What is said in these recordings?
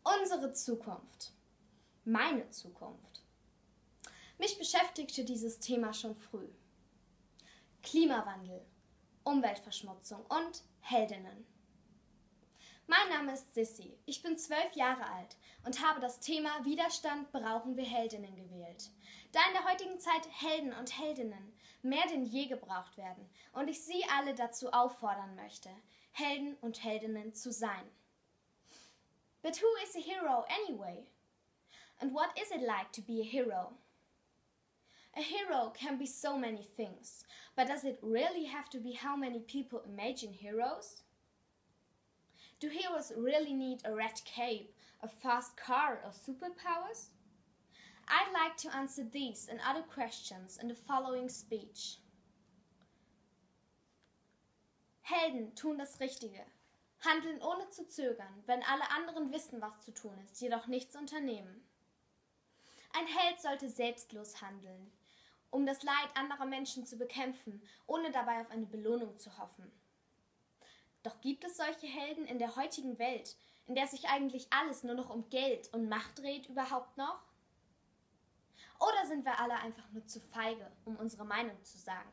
Unsere Zukunft. Meine Zukunft. Mich beschäftigte dieses Thema schon früh. Klimawandel, Umweltverschmutzung und Heldinnen. Mein Name ist Sissi, ich bin 12 Jahre alt und habe das Thema Widerstand brauchen wir Heldinnen gewählt, da in der heutigen Zeit Helden und Heldinnen mehr denn je gebraucht werden und ich Sie alle dazu auffordern möchte, Helden und Heldinnen zu sein. But who is a hero anyway? And what is it like to be a hero? A hero can be so many things, but does it really have to be how many people imagine heroes? Do heroes really need a red cape, a fast car, or superpowers? I'd like to answer these and other questions in the following speech. Helden tun das Richtige, handeln ohne zu zögern, wenn alle anderen wissen, was zu tun ist, jedoch nichts unternehmen. Ein Held sollte selbstlos handeln, um das Leid anderer Menschen zu bekämpfen, ohne dabei auf eine Belohnung zu hoffen. Doch gibt es solche Helden in der heutigen Welt, in der sich eigentlich alles nur noch um Geld und Macht dreht, überhaupt noch? Oder sind wir alle einfach nur zu feige, um unsere Meinung zu sagen?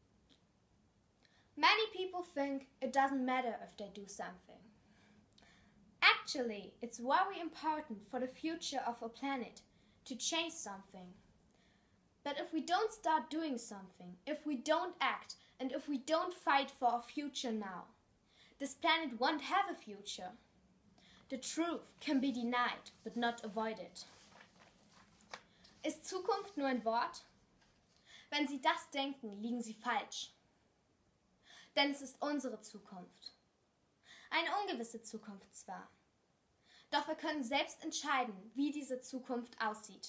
Many people think it doesn't matter if they do something. Actually, it's very important for the future of our planet to change something. But if we don't start doing something, if we don't act, and if we don't fight for our future now, this planet won't have a future. The truth can be denied, but not avoided. Ist Zukunft nur ein Wort? Wenn Sie das denken, liegen Sie falsch. Denn es ist unsere Zukunft. Eine ungewisse Zukunft zwar. Doch wir können selbst entscheiden, wie diese Zukunft aussieht.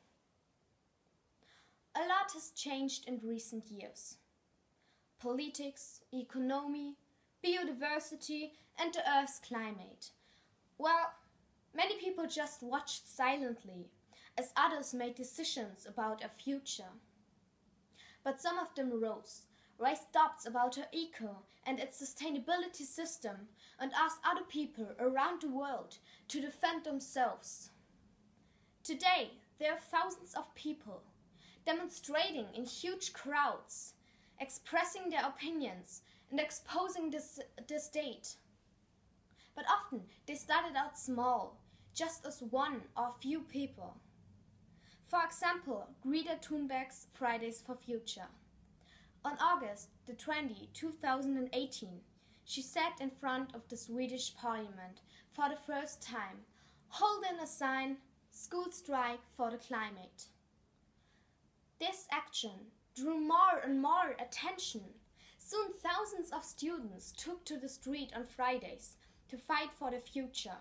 A lot has changed in recent years. Politics, economy, biodiversity, and the Earth's climate. Well, many people just watched silently as others made decisions about our future. But some of them raised doubts about our eco and its sustainability system and asked other people around the world to defend themselves. Today, there are thousands of people demonstrating in huge crowds, expressing their opinions and exposing the state. But often they started out small, just as one or few people. For example, Greta Thunberg's Fridays for Future. On August the 20th, 2018, she sat in front of the Swedish Parliament for the first time, holding a sign, "School Strike for the Climate." This action drew more and more attention. Soon thousands of students took to the street on Fridays to fight for the future.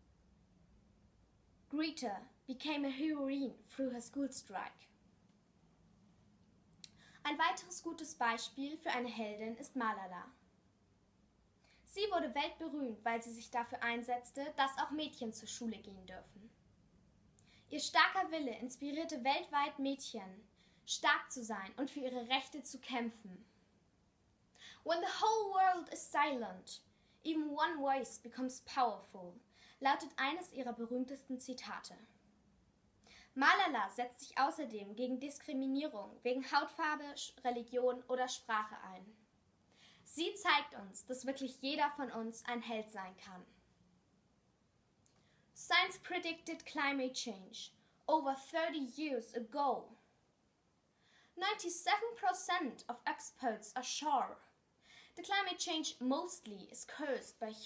Greta became a heroine through her school strike. Ein weiteres gutes Beispiel für eine Heldin ist Malala. Sie wurde weltberühmt, weil sie sich dafür einsetzte, dass auch Mädchen zur Schule gehen dürfen. Ihr starker Wille inspirierte weltweit Mädchen, stark zu sein und für ihre Rechte zu kämpfen. When the whole world is silent, even one voice becomes powerful, lautet eines ihrer berühmtesten Zitate. Malala setzt sich außerdem gegen Diskriminierung wegen Hautfarbe, Religion oder Sprache ein. Sie zeigt uns, dass wirklich jeder von uns ein Held sein kann. Science predicted climate change over 30 years ago. 97% of experts are sure the climate change mostly is caused by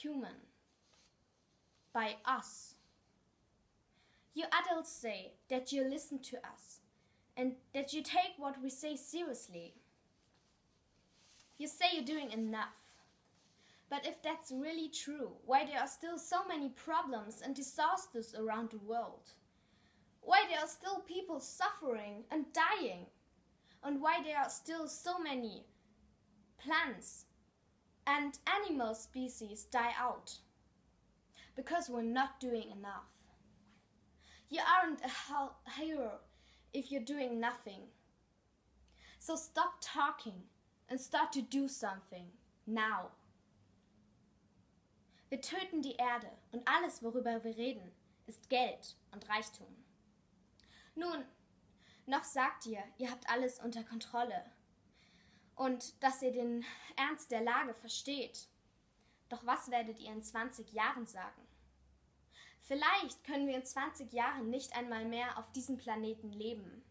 by us. You adults say that you listen to us and that you take what we say seriously. You say you're doing enough. But if that's really true, why there are still so many problems and disasters around the world? Why there are still people suffering and dying? And why there are still so many plants and animal species die out? Because we're not doing enough. You aren't a hero if you're doing nothing. So stop talking and start to do something now. Wir töten die Erde und alles, worüber wir reden, ist Geld und Reichtum. Nun, noch sagt ihr habt alles unter Kontrolle und dass ihr den Ernst der Lage versteht. Doch was werdet ihr in 20 Jahren sagen? Vielleicht können wir in 20 Jahren nicht einmal mehr auf diesem Planeten leben.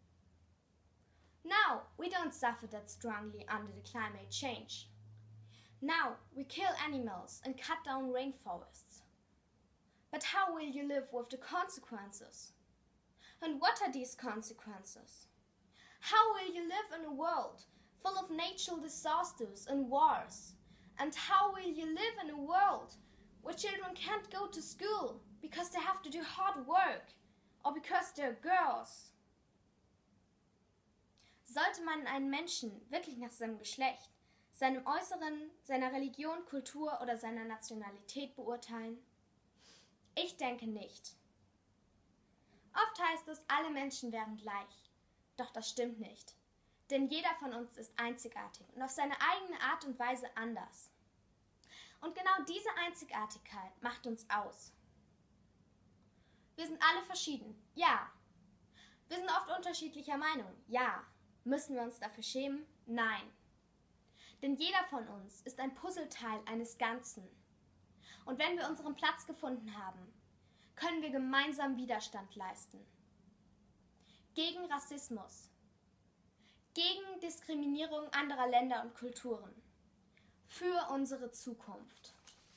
Now we don't suffer that strongly under the climate change. Now we kill animals and cut down rainforests. But how will you live with the consequences? And what are these consequences? How will you live in a world full of natural disasters and wars? And how will you live in a world where children can't go to school because they have to do hard work or because they're girls? Sollte man einen Menschen wirklich nach seinem Geschlecht, seinem Äußeren, seiner Religion, Kultur oder seiner Nationalität beurteilen? Ich denke nicht. Oft heißt es, alle Menschen wären gleich. Doch das stimmt nicht. Denn jeder von uns ist einzigartig und auf seine eigene Art und Weise anders. Und genau diese Einzigartigkeit macht uns aus. Wir sind alle verschieden, ja. Wir sind oft unterschiedlicher Meinung, ja. Müssen wir uns dafür schämen? Nein. Denn jeder von uns ist ein Puzzleteil eines Ganzen. Und wenn wir unseren Platz gefunden haben, können wir gemeinsam Widerstand leisten. Gegen Rassismus, gegen Diskriminierung anderer Länder und Kulturen, für unsere Zukunft.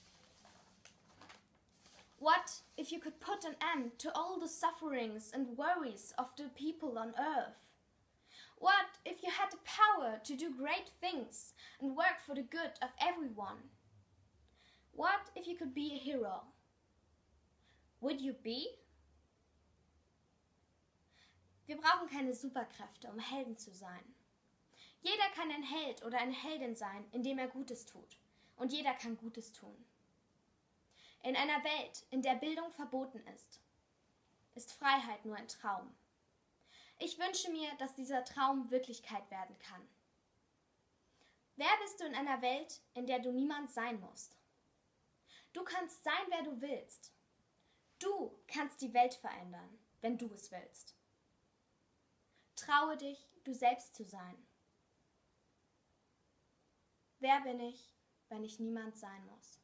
What if you could put an end to all the sufferings and worries of the people on earth? What if you had the power to do great things and work for the good of everyone? What if you could be a hero? Would you be? Wir brauchen keine Superkräfte, um Helden zu sein. Jeder kann ein Held oder eine Heldin sein, indem er Gutes tut. Und jeder kann Gutes tun. In einer Welt, in der Bildung verboten ist Freiheit nur ein Traum. Ich wünsche mir, dass dieser Traum Wirklichkeit werden kann. Wer bist du in einer Welt, in der du niemand sein musst? Du kannst sein, wer du willst. Du kannst die Welt verändern, wenn du es willst. Traue dich, du selbst zu sein. Wer bin ich, wenn ich niemand sein muss?